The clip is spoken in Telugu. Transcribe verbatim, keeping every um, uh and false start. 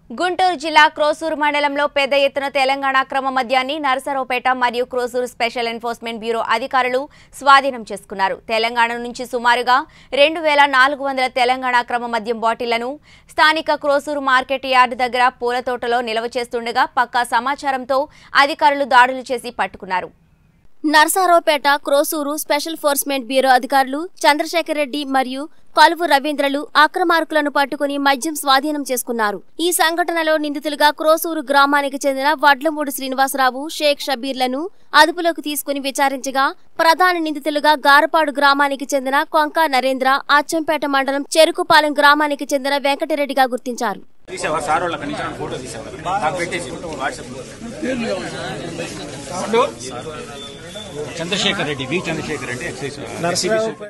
గుంటూరు జిల్లా క్రోసూరు మండలంలో పెద్ద ఎత్తున తెలంగాణ క్రమ మద్యాన్ని నరసరావుపేట మరియు క్రోసూరు స్పెషల్ ఎన్ఫోర్స్మెంట్ బ్యూరో అధికారులు స్వాధీనం చేసుకున్నారు. తెలంగాణ నుంచి సుమారుగా రెండు వేల నాలుగు వందల తెలంగాణ క్రమ మద్యం బాటిళ్లను స్థానిక క్రోసూరు మార్కెట్ యార్డ్ దగ్గర పూల తోటలో నిల్వ చేస్తుండగా పక్కా సమాచారంతో అధికారులు దాడులు చేసి పట్టుకున్నారు. Narasaraopet Krosuru special enforcement bureau అధికారులు చంద్రశేఖర్ రెడ్డి మరియు కలువు రవీంద్రలు అక్రమార్కులను పట్టుకుని మద్యం స్వాధీనం చేసుకున్నారు. ఈ సంఘటనలో నిందితులుగా క్రోసూరు గ్రామానికి చెందిన వడ్లమూడి శ్రీనివాసరావు, షేక్ షబీర్లను అదుపులోకి తీసుకుని విచారించగా ప్రధాన నిందితులుగా గారపాడు గ్రామానికి చెందిన కొంక నరేంద్ర, అచ్చంపేట మండలం చెరుకుపాలెం గ్రామానికి చెందిన వెంకటరెడ్డిగా గుర్తించారు. చంద్రశేఖర్ రెడ్డి వి చంద్రశేఖర్ రెడ్డి